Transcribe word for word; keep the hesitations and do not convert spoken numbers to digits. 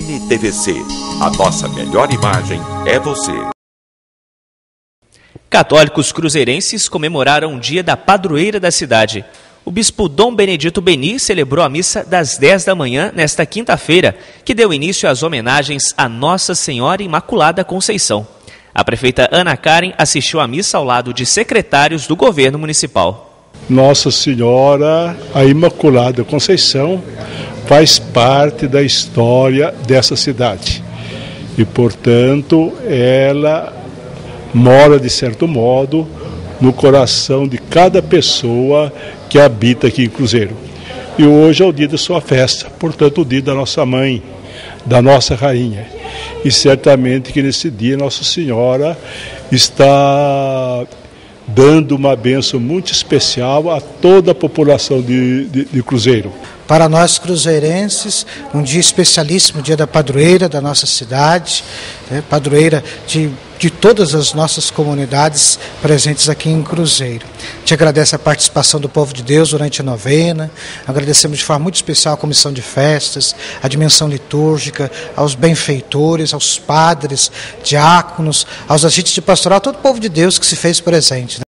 N T V C. A nossa melhor imagem é você. Católicos cruzeirenses comemoraram o dia da padroeira da cidade. O bispo Dom Benedito Beni celebrou a missa das dez da manhã nesta quinta-feira, que deu início às homenagens a Nossa Senhora Imaculada Conceição. A prefeita Ana Karen assistiu à missa ao lado de secretários do governo municipal. Nossa Senhora, a Imaculada Conceição, faz parte da história dessa cidade. E, portanto, ela mora, de certo modo, no coração de cada pessoa que habita aqui em Cruzeiro. E hoje é o dia da sua festa, portanto, o dia da nossa mãe, da nossa rainha. E certamente que nesse dia Nossa Senhora está dando uma bênção muito especial a toda a população de, de, de Cruzeiro. Para nós cruzeirenses, um dia especialíssimo, dia da padroeira da nossa cidade, né, padroeira de, de todas as nossas comunidades presentes aqui em Cruzeiro. Te agradeço a participação do povo de Deus durante a novena, agradecemos de forma muito especial a comissão de festas, a dimensão litúrgica, aos benfeitores, aos padres, diáconos, aos agentes de pastoral, todo o povo de Deus que se fez presente.